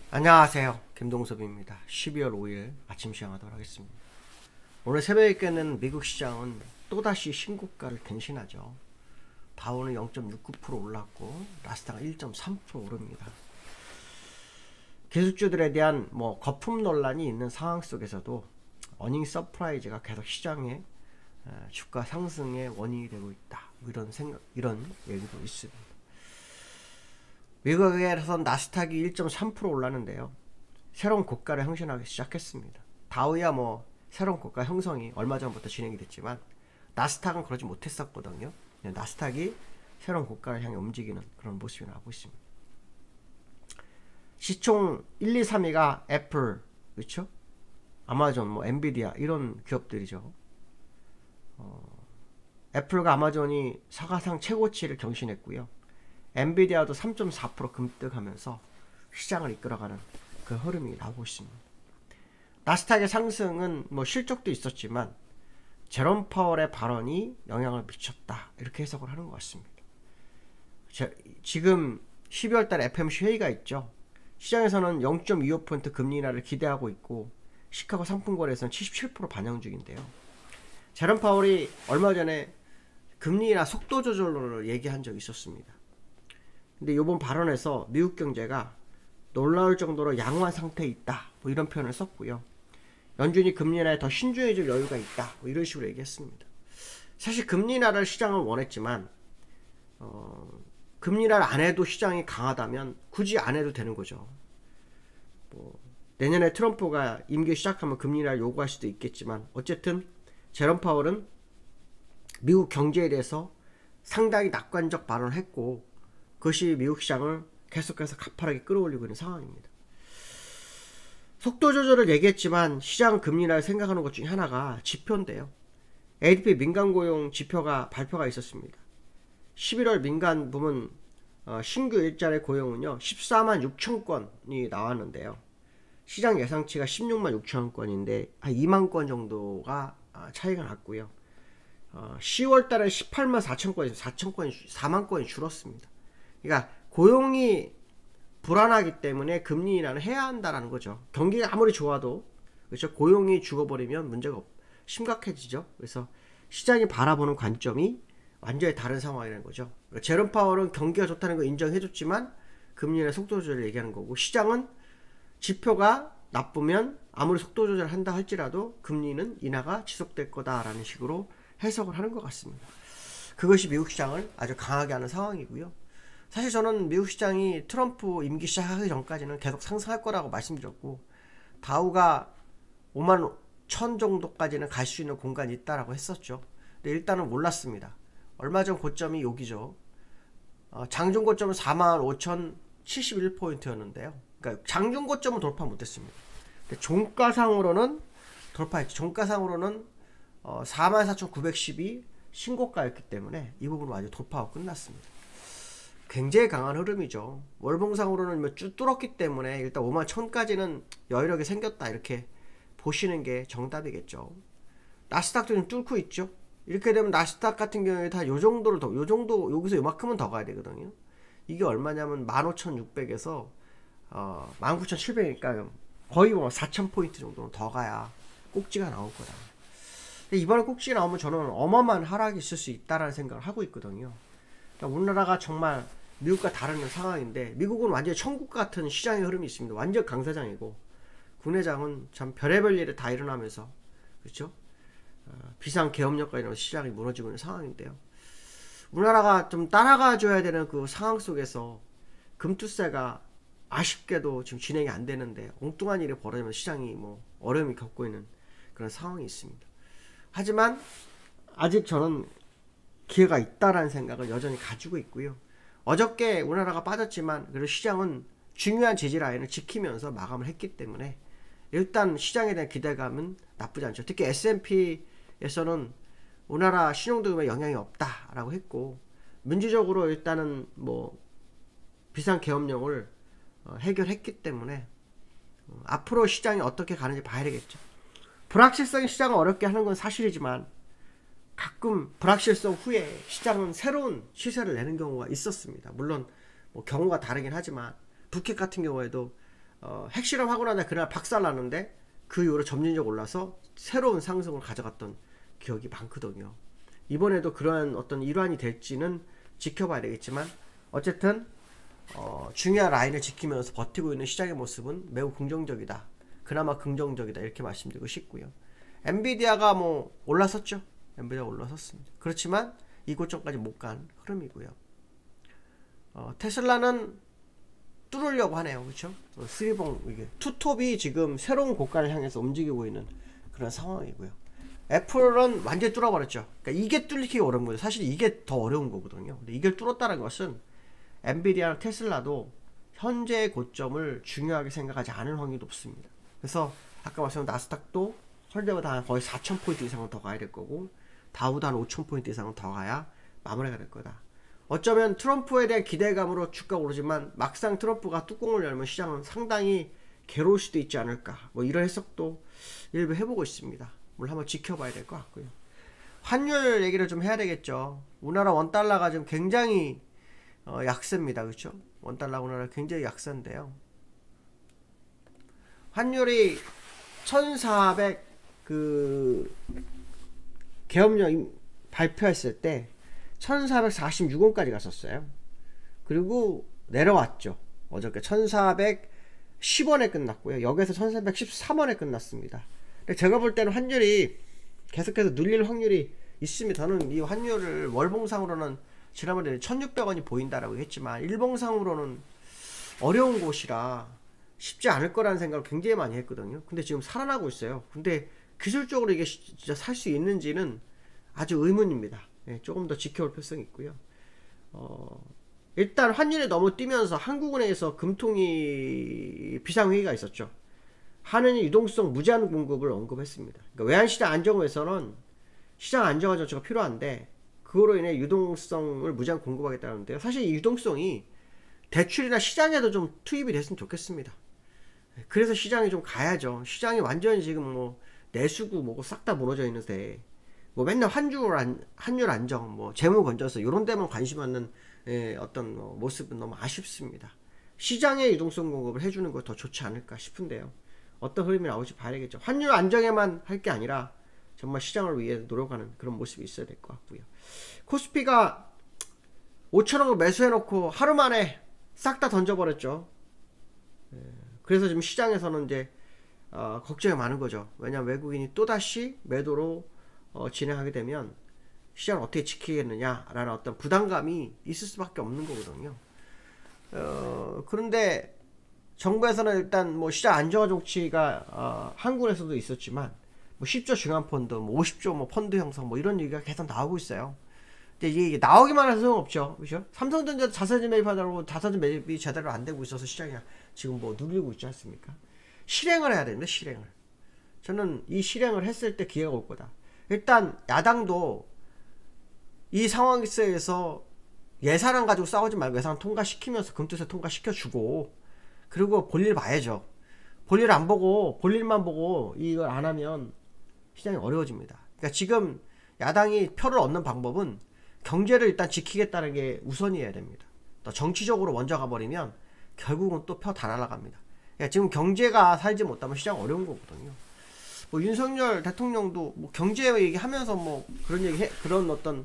안녕하세요. 김동섭입니다. 12월 5일 아침 시작하도록 하겠습니다. 오늘 새벽에 깨는 미국 시장은 또다시 신고가를 갱신하죠. 다우는 0.69% 올랐고 나스닥은 1.3% 오릅니다. 기술주들에 대한 거품 논란이 있는 상황 속에서도 어닝 서프라이즈가 계속 시장의 주가 상승의 원인이 되고 있다. 이런 얘기도 있습니다. 미국에서 나스닥이 1.3% 올랐는데요. 새로운 고가를 형성하기 시작했습니다. 다우야 새로운 고가 형성이 얼마 전부터 진행이 됐지만 나스닥은 그러지 못했었거든요. 나스닥이 새로운 고가를 향해 움직이는 그런 모습이 나오고 있습니다. 시총 1, 2, 3위가 애플, 그렇죠? 아마존, 엔비디아 이런 기업들이죠. 애플과 아마존이 사과상 최고치를 경신했고요. 엔비디아도 3.4% 급등하면서 시장을 이끌어가는 그 흐름이 나오고 있습니다. 나스닥의 상승은 실적도 있었지만 제롬 파월의 발언이 영향을 미쳤다, 이렇게 해석을 하는 것 같습니다. 지금 12월 달에 FOMC 회의가 있죠. 시장에서는 0.25% 금리 인하를 기대하고 있고 시카고 상품거래에서는 77% 반영 중인데요. 제롬 파월이 얼마 전에 금리 인하 속도 조절로 얘기한 적이 있었습니다. 근데 이번 발언에서 미국 경제가 놀라울 정도로 양호한 상태에 있다, 이런 표현을 썼고요. 연준이 금리 인하에 더 신중해질 여유가 있다, 이런 식으로 얘기했습니다. 사실 금리 인하를 시장은 원했지만 금리 인하를 안 해도 시장이 강하다면 굳이 안 해도 되는 거죠. 내년에 트럼프가 임기 시작하면 금리 인하를 요구할 수도 있겠지만 어쨌든 제롬 파월은 미국 경제에 대해서 상당히 낙관적 발언을 했고 그것이 미국 시장을 계속해서 가파르게 끌어올리고 있는 상황입니다. 속도 조절을 얘기했지만 시장 금리 인하를 생각하는 것 중에 하나가 지표인데요. ADP 민간 고용 지표가 발표가 있었습니다. 11월 민간 부문 신규 일자리 고용은요 14만 6천 건이 나왔는데요. 시장 예상치가 16만 6천 건인데 한 2만 건 정도가 차이가 났고요. 10월 달에 18만 4천 건에서 4만 건이 줄었습니다. 그러니까 고용이 불안하기 때문에 금리 인하를 해야 한다라는 거죠. 경기가 아무리 좋아도, 그렇죠? 고용이 죽어버리면 문제가 심각해지죠. 그래서 시장이 바라보는 관점이 완전히 다른 상황이라는 거죠. 그러니까 제롬 파월은 경기가 좋다는 거 인정해줬지만 금리 인하 속도 조절을 얘기하는 거고, 시장은 지표가 나쁘면 아무리 속도 조절을 한다 할지라도 금리는 인하가 지속될 거다라는 식으로 해석을 하는 것 같습니다. 그것이 미국 시장을 아주 강하게 하는 상황이고요. 사실 저는 미국 시장이 트럼프 임기 시작하기 전까지는 계속 상승할 거라고 말씀드렸고 다우가 5만 1천 정도까지는 갈 수 있는 공간이 있다라고 했었죠. 근데 일단은 몰랐습니다. 얼마 전 고점이 여기죠. 장중 고점은 4만 5천 71포인트였는데요. 그러니까 장중 고점은 돌파 못했습니다. 근데 종가상으로는 돌파했죠. 종가상으로는 44,912 신고가였기 때문에 이 부분은 아주 돌파하고 끝났습니다. 굉장히 강한 흐름이죠. 월봉상으로는 쭉 뚫었기 때문에 일단 5만 1천까지는 여유력이 생겼다, 이렇게 보시는 게 정답이겠죠. 나스닥도 좀 뚫고 있죠. 이렇게 되면 나스닥 같은 경우에 다 요 정도를 더, 여기서 요만큼은 더 가야 되거든요. 이게 얼마냐면 15,600에서 19,700이니까 거의 4,000포인트 정도는 더 가야 꼭지가 나올 거다. 근데 이번에 꼭지가 나오면 저는 어마어마한 하락이 있을 수 있다라는 생각을 하고 있거든요. 그러니까 우리나라가 정말 미국과 다른 상황인데, 미국은 완전히 천국 같은 시장의 흐름이 있습니다. 완전 강사장이고 국내장은 참 별의별 일이 다 일어나면서, 그렇죠? 비상 계엄령까지 이런 시장이 무너지고 있는 상황인데요. 우리나라가 좀 따라가 줘야 되는 그 상황 속에서 금투세가 아쉽게도 지금 진행이 안 되는데 엉뚱한 일이 벌어지면 시장이 어려움이 겪고 있는 그런 상황이 있습니다. 하지만 아직 저는 기회가 있다라는 생각을 여전히 가지고 있고요. 어저께 우리나라가 빠졌지만 그래도 시장은 중요한 지지 라인을 지키면서 마감을 했기 때문에 일단 시장에 대한 기대감은 나쁘지 않죠. 특히 S&P에서는 우리나라 신용등급에 영향이 없다라고 했고, 민주적으로 일단은 비상계엄령을 해결했기 때문에 앞으로 시장이 어떻게 가는지 봐야 되겠죠. 불확실성이 시장을 어렵게 하는 건 사실이지만 가끔 불확실성 후에 시장은 새로운 시세를 내는 경우가 있었습니다. 물론 경우가 다르긴 하지만 부켓 같은 경우에도 핵실험하고 나서 그날 박살났는데 그 이후로 점진적으로 올라서 새로운 상승을 가져갔던 기억이 많거든요. 이번에도 그러한 어떤 일환이 될지는 지켜봐야 되겠지만 어쨌든 중요한 라인을 지키면서 버티고 있는 시장의 모습은 매우 긍정적이다. 그나마 긍정적이다 이렇게 말씀드리고 싶고요. 엔비디아가 뭐 올라섰죠. 엔비디아 올라섰습니다. 그렇지만 이곳저곳까지 못 간 흐름이고요. 테슬라는 뚫으려고 하네요. 그렇죠? 쓰리봉 이게 투톱이 지금 새로운 고가를 향해서 움직이고 있는 그런 상황이고요. 애플은 완전히 뚫어버렸죠. 그러니까 이게 뚫리기가 어려운 거죠. 사실 이게 더 어려운 거거든요. 근데 이걸 뚫었다는 것은 엔비디아나 테슬라도 현재의 고점을 중요하게 생각하지 않을 확률이 높습니다. 그래서 아까 말씀드린 나스닥도 현재보다 거의 4,000포인트 이상은 더 가야 될 거고 다우도 한 5,000포인트 이상은 더 가야 마무리가 될 거다. 어쩌면 트럼프에 대한 기대감으로 주가가 오르지만 막상 트럼프가 뚜껑을 열면 시장은 상당히 괴로울 수도 있지 않을까, 뭐 이런 해석도 일부 해보고 있습니다. 물론 한번 지켜봐야 될 것 같고요. 환율 얘기를 좀 해야 되겠죠. 우리나라 원달러가 지금 굉장히 약세입니다. 그렇죠? 원달러 우리나라 굉장히 약세인데요. 환율이 1400 계엄령 발표했을 때 1446원까지 갔었어요. 그리고 내려왔죠. 어저께 1410원에 끝났고요. 여기서 1413원에 끝났습니다. 근데 제가 볼 때는 환율이 계속해서 눌릴 확률이 있습니다. 저는 이 환율을 월봉상으로는 지난번에 1600원이 보인다라고 했지만 일봉상으로는 어려운 곳이라 쉽지 않을 거라는 생각을 굉장히 많이 했거든요. 근데 지금 살아나고 있어요. 근데 기술적으로 이게 진짜 살 수 있는지는 아주 의문입니다. 예, 조금 더 지켜볼 필요성이 있고요. 일단 환율이 너무 뛰면서 한국은행에서 금통위 비상회의가 있었죠. 한은이 유동성 무제한 공급을 언급했습니다. 그러니까 외환시장 안정을 위해서는 시장 안정화 조치가 필요한데 그거로 인해 유동성을 무제한 공급하겠다는데요. 사실 이 유동성이 대출이나 시장에도 좀 투입이 됐으면 좋겠습니다. 그래서 시장이 좀 가야죠. 시장이 완전히 지금 뭐 내수구 뭐고 싹 다 무너져 있는데 뭐 맨날 환율 안정, 뭐 재무 건져서 이런 데만 관심 갖는 어떤 모습은 너무 아쉽습니다. 시장의 유동성 공급을 해주는 거 더 좋지 않을까 싶은데요. 어떤 흐름이 나올지 봐야겠죠. 환율 안정에만 할 게 아니라 정말 시장을 위해 노력하는 그런 모습이 있어야 될 것 같고요. 코스피가 5천억을 매수해놓고 하루 만에 싹 다 던져버렸죠. 그래서 지금 시장에서는 이제 걱정이 많은 거죠. 왜냐하면 외국인이 또다시 매도로 진행하게 되면 시장을 어떻게 지키겠느냐라는 어떤 부담감이 있을 수밖에 없는 거거든요. 그런데 정부에서는 일단 뭐 시장 안정화 조치가 한국에서도 있었지만 뭐 10조 중앙펀드, 뭐 50조 뭐 펀드 형성 뭐 이런 얘기가 계속 나오고 있어요. 근데 이게 나오기만 해서 소용없죠. 그렇죠? 삼성전자 자사주 매입하다고 자사주 매입이 제대로 안 되고 있어서 시장이 지금 뭐 누리고 있지 않습니까? 실행을 해야 되는데 실행을. 저는 이 실행을 했을 때 기회가 올 거다. 일단 야당도 이 상황에서 예산안 가지고 싸우지 말고 예산 통과시키면서 금투세 통과시켜주고 그리고 볼일 봐야죠. 볼일 안 보고 볼일만 보고 이걸 안 하면 시장이 어려워집니다. 그러니까 지금 야당이 표를 얻는 방법은 경제를 일단 지키겠다는 게 우선이어야 됩니다. 또 정치적으로 먼저 가버리면 결국은 또 표 다 날아갑니다. 그러니까 지금 경제가 살지 못하면 시장 어려운 거거든요. 뭐 윤석열 대통령도 뭐 경제 얘기하면서 뭐 그런 어떤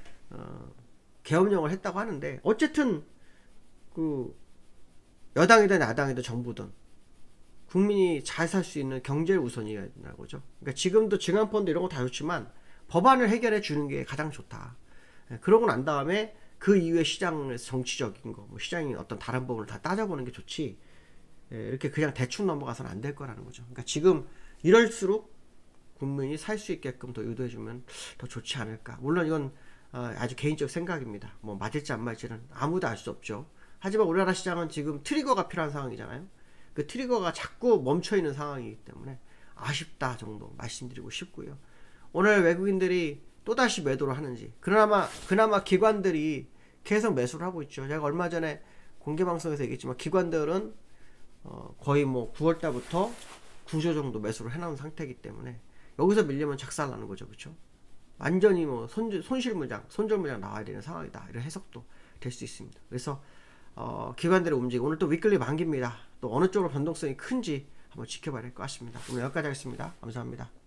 계엄령을 했다고 하는데 어쨌든 그 여당이든 야당이든 정부든 국민이 잘 살 수 있는 경제를 우선이어야 된다는 거죠. 그러니까 지금도 증안펀드 이런 거 다 좋지만 법안을 해결해 주는 게 가장 좋다. 그러고 난 다음에 그 이후에 시장에서 정치적인 거, 뭐 시장이 어떤 다른 부분을 다 따져보는 게 좋지. 이렇게 그냥 대충 넘어가서는 안 될 거라는 거죠. 그러니까 지금 이럴수록 국민이 살 수 있게끔 더 유도해주면 더 좋지 않을까. 물론 이건 아주 개인적 생각입니다. 뭐 맞을지 안 맞을지는 아무도 알 수 없죠. 하지만 우리나라 시장은 지금 트리거가 필요한 상황이잖아요. 그 트리거가 자꾸 멈춰있는 상황이기 때문에 아쉽다 정도 말씀드리고 싶고요. 오늘 외국인들이 또다시 매도를 하는지 그나마 기관들이 계속 매수를 하고 있죠. 제가 얼마 전에 공개방송에서 얘기했지만 기관들은 거의 뭐 9월달부터 9조 정도 매수를 해놓은 상태이기 때문에 여기서 밀리면 작살나는 거죠. 그렇죠? 완전히 뭐 손절물량 나와야 되는 상황이다. 이런 해석도 될 수 있습니다. 그래서 기관들의 움직임 오늘 또 위클리 만기입니다. 또 어느 쪽으로 변동성이 큰지 한번 지켜봐야 될 것 같습니다. 오늘 여기까지 하겠습니다. 감사합니다.